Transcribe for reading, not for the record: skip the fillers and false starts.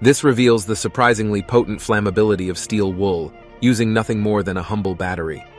This reveals the surprisingly potent flammability of steel wool, using nothing more than a humble battery.